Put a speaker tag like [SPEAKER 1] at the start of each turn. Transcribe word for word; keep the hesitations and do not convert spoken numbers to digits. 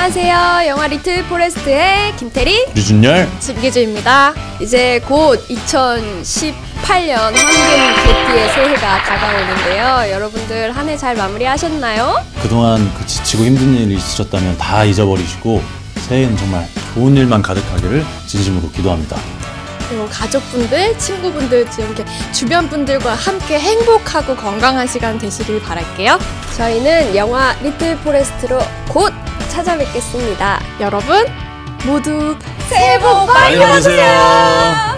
[SPEAKER 1] 안녕하세요. 영화 리틀 포레스트의 김태리,
[SPEAKER 2] 류준열,
[SPEAKER 1] 진기주입니다. 이제 곧 이천십팔 년 황금 개띠의 새해가 다가오는데요. 여러분들 한 해 잘 마무리하셨나요?
[SPEAKER 2] 그동안 그 지치고 힘든 일이 있으셨다면 다 잊어버리시고 새해는 정말 좋은 일만 가득하기를 진심으로 기도합니다.
[SPEAKER 1] 그리고 가족분들, 친구분들, 이렇게 주변 분들과 함께 행복하고 건강한 시간 되시길 바랄게요. 저희는 영화 리틀 포레스트로 곧 찾아뵙겠습니다. 여러분 모두 새해 복 많이 받으세요.